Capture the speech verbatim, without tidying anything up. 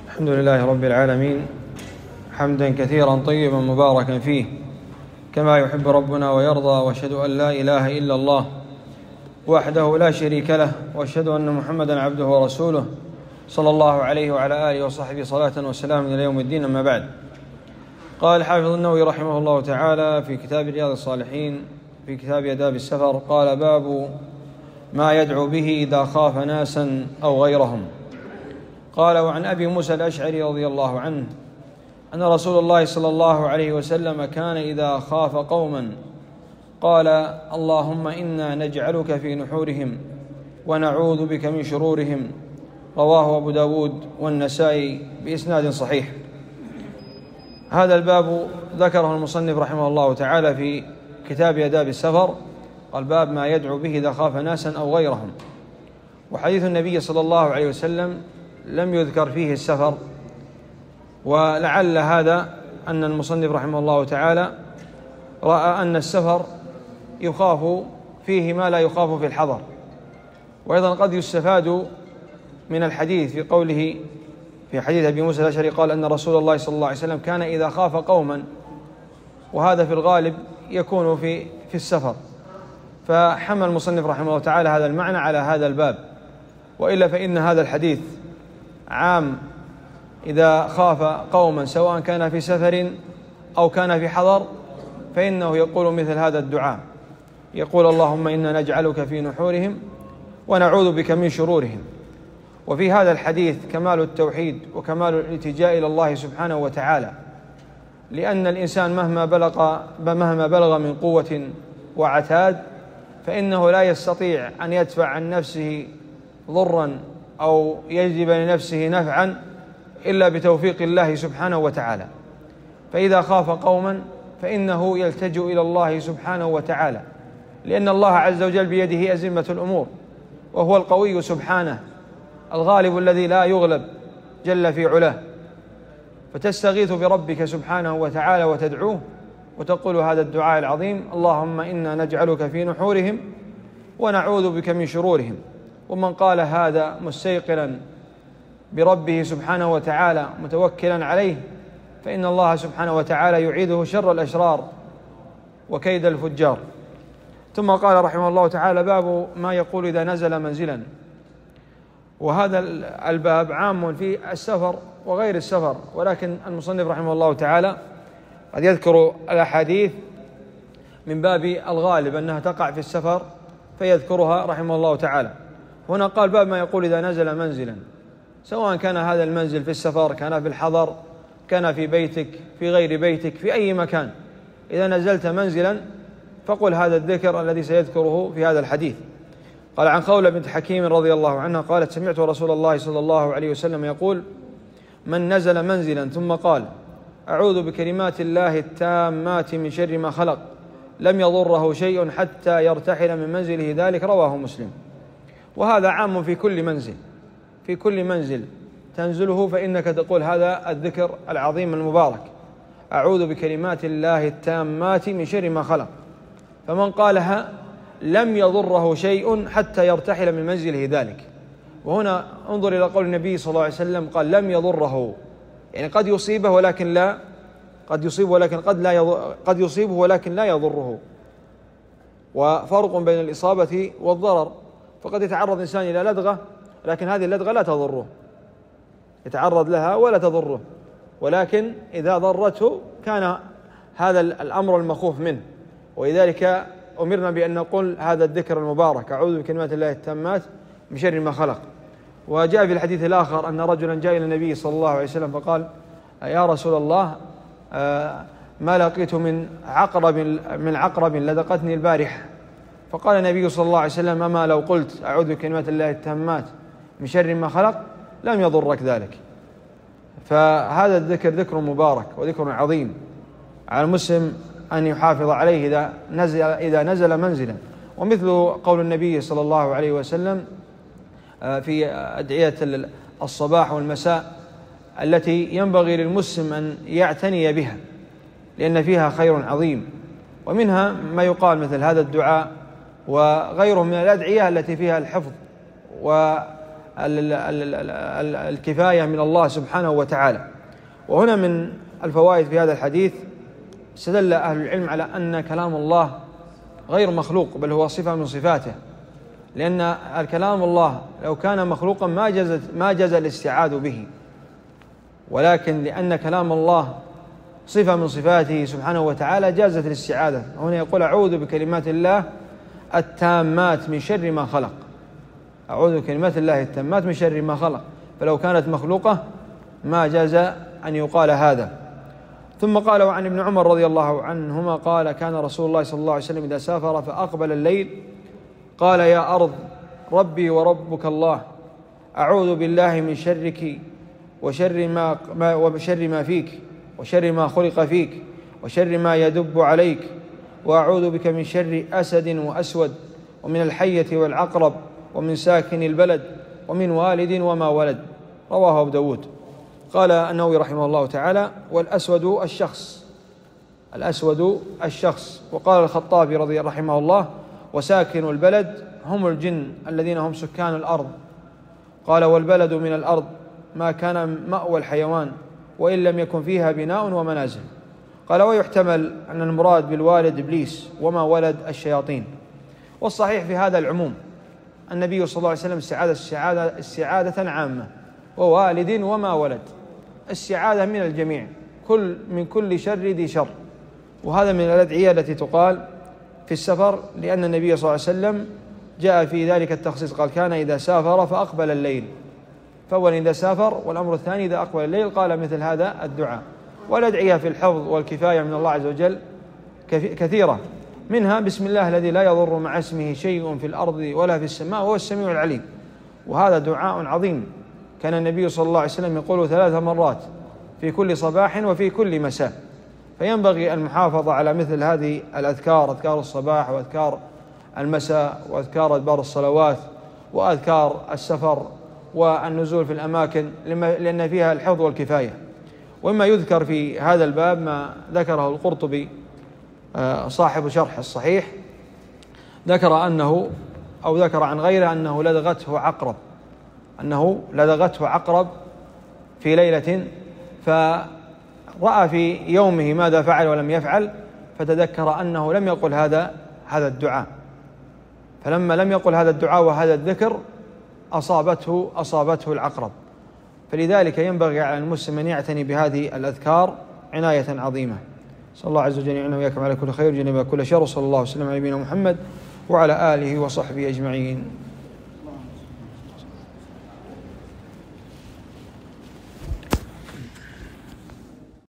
الحمد لله رب العالمين، حمدا كثيرا طيبا مباركا فيه كما يحب ربنا ويرضى، واشهد أن لا إله إلا الله وحده لا شريك له، واشهد أن محمدا عبده ورسوله صلى الله عليه وعلى آله وصحبه صلاة وسلام إلى يوم الدين. أما بعد، قال الحافظ النووي رحمه الله تعالى في كتاب رياض الصالحين في كتاب آداب السفر: قال: باب ما يدعو به إذا خاف ناسا أو غيرهم. قال: وعن أبي موسى الأشعري رضي الله عنه أن رسول الله صلى الله عليه وسلم كان إذا خاف قوما قال: اللهم إنا نجعلك في نحورهم ونعوذ بك من شرورهم. رواه أبو داود والنسائي بإسناد صحيح. هذا الباب ذكره المصنف رحمه الله تعالى في كتاب آداب السفر، قال: باب ما يدعو به إذا خاف ناسا أو غيرهم. وحديث النبي صلى الله عليه وسلم لم يذكر فيه السفر، ولعل هذا أن المصنف رحمه الله تعالى رأى أن السفر يخاف فيه ما لا يخاف في الحضر. وأيضا قد يستفاد من الحديث في قوله في حديث أبي موسى الأشعري قال أن رسول الله صلى الله عليه وسلم كان إذا خاف قوما، وهذا في الغالب يكون في في السفر، فحمل المصنف رحمه الله تعالى هذا المعنى على هذا الباب. وإلا فإن هذا الحديث عام إذا خاف قوما سواء كان في سفر أو كان في حضر، فإنه يقول مثل هذا الدعاء، يقول: اللهم إنا نجعلك في نحورهم ونعوذ بك من شرورهم. وفي هذا الحديث كمال التوحيد وكمال الالتجاء إلى الله سبحانه وتعالى، لأن الإنسان مهما بلغ مهما بلغ من قوة وعتاد فإنه لا يستطيع أن يدفع عن نفسه ضرا أو يجلب لنفسه نفعا إلا بتوفيق الله سبحانه وتعالى. فإذا خاف قوما فإنه يلتجئ إلى الله سبحانه وتعالى، لأن الله عز وجل بيده أزمة الأمور، وهو القوي سبحانه الغالب الذي لا يغلب جل في علاه. فتستغيث بربك سبحانه وتعالى وتدعوه وتقول هذا الدعاء العظيم: اللهم إنا نجعلك في نحورهم ونعوذ بك من شرورهم. ومن قال هذا مستيقنا بربه سبحانه وتعالى متوكلا عليه فإن الله سبحانه وتعالى يعيده شر الأشرار وكيد الفجار. ثم قال رحمه الله تعالى: باب ما يقول إذا نزل منزلا. وهذا الباب عام في السفر وغير السفر، ولكن المصنف رحمه الله تعالى قد يذكر الأحاديث من باب الغالب أنها تقع في السفر فيذكرها رحمه الله تعالى. هنا قال: باب ما يقول إذا نزل منزلا، سواء كان هذا المنزل في السفر، كان في الحضر، كان في بيتك، في غير بيتك، في أي مكان، إذا نزلت منزلا فقل هذا الذكر الذي سيذكره في هذا الحديث. قال: عن خولة بنت حكيم رضي الله عنها قالت: سمعت رسول الله صلى الله عليه وسلم يقول: من نزل منزلا ثم قال: أعوذ بكلمات الله التامات من شر ما خلق لم يضره شيء حتى يرتحل من منزله ذلك. رواه مسلم. وهذا عام في كل منزل، في كل منزل تنزله فإنك تقول هذا الذكر العظيم المبارك: أعوذ بكلمات الله التامات من شر ما خلق. فمن قالها لم يضره شيء حتى يرتحل من منزله ذلك. وهنا انظر إلى قول النبي صلى الله عليه وسلم، قال: لم يضره، يعني قد يصيبه ولكن لا قد يصيبه ولكن قد لا يضر قد يصيبه ولكن لا يضره. وفرق بين الإصابة والضرر، فقد يتعرض الإنسان إلى لدغة لكن هذه اللدغة لا تضره، يتعرض لها ولا تضره، ولكن إذا ضرته كان هذا الأمر المخوف منه. ولذلك أمرنا بأن نقول هذا الذكر المبارك: أعوذ بكلمات الله التامات من شر ما خلق. وجاء في الحديث الآخر أن رجلا جاء إلى النبي صلى الله عليه وسلم فقال: يا رسول الله، ما لقيت من عقرب من عقرب لدغتني البارحة. فقال النبي صلى الله عليه وسلم: أما لو قلت أعوذ بكلمات الله التامات من شر ما خلق لم يضرك ذلك. فهذا الذكر ذكر مبارك وذكر عظيم، على المسلم أن يحافظ عليه إذا نزل إذا نزل منزلا. ومثل قول النبي صلى الله عليه وسلم في أدعية الصباح والمساء التي ينبغي للمسلم أن يعتني بها، لأن فيها خير عظيم. ومنها ما يقال مثل هذا الدعاء وغيره من الأدعية التي فيها الحفظ الكفاية من الله سبحانه وتعالى. وهنا من الفوائد في هذا الحديث استدل أهل العلم على أن كلام الله غير مخلوق، بل هو صفة من صفاته، لأن الكلام الله لو كان مخلوقا ما جاز ما جاز الاستعاذ به، ولكن لأن كلام الله صفة من صفاته سبحانه وتعالى جازت الاستعاذة. هنا يقول أعوذ بكلمات الله التامات من شر ما خلق، أعوذ بكلمات الله التامات من شر ما خلق، فلو كانت مخلوقة ما جاز أن يقال هذا. ثم قال وعن ابن عمر رضي الله عنهما قال كان رسول الله صلى الله عليه وسلم إذا سافر فأقبل الليل قال يا أرض ربي وربك الله، أعوذ بالله من شرك وشر ما, ما وشر ما فيك وشر ما خلق فيك وشر ما يدب عليك، وأعوذ بك من شر أسد وأسود ومن الحية والعقرب ومن ساكن البلد ومن والد وما ولد. رواه أبو داود. قال النووي رحمه الله تعالى والأسود الشخص، الأسود الشخص. وقال الخطابي رضي رحمه الله وساكن البلد هم الجن الذين هم سكان الأرض. قال والبلد من الأرض ما كان مأوى الحيوان وإن لم يكن فيها بناء ومنازل. قال ويحتمل أن المراد بالوالد إبليس وما ولد الشياطين. والصحيح في هذا العموم النبي صلى الله عليه وسلم استعاذ استعاذة, استعاذة عامة، ووالد وما ولد، استعاذة من الجميع، كل من كل شر ذي شر. وهذا من الأدعية التي تقال في السفر، لأن النبي صلى الله عليه وسلم جاء في ذلك التخصيص، قال كان إذا سافر فأقبل الليل، فأولا إذا سافر، والأمر الثاني إذا أقبل الليل قال مثل هذا الدعاء. والأدعية في الحفظ والكفاية من الله عز وجل كثيرة، منها بسم الله الذي لا يضر مع اسمه شيء في الأرض ولا في السماء وهو السميع العليم، وهذا دعاء عظيم كان النبي صلى الله عليه وسلم يقوله ثلاث مرات في كل صباح وفي كل مساء. فينبغي المحافظة على مثل هذه الأذكار، أذكار الصباح وأذكار المساء وأذكار أدبار الصلوات وأذكار السفر والنزول في الأماكن، لأن فيها الحفظ والكفاية. وإما يذكر في هذا الباب ما ذكره القرطبي صاحب شرح الصحيح، ذكر أنه أو ذكر عن غيره أنه لدغته عقرب، أنه لدغته عقرب في ليلة، فرأى في يومه ماذا فعل ولم يفعل، فتذكر أنه لم يقل هذا هذا الدعاء، فلما لم يقل هذا الدعاء وهذا الذكر أصابته أصابته العقرب. فلذلك ينبغي على المسلم أن يعتني بهذه الأذكار عناية عظيمة. صلى الله عز وجل يعيننا وإياكم على كل خير ويجنبنا كل شر، وصلى الله وسلم على نبينا محمد وعلى آله وصحبه أجمعين.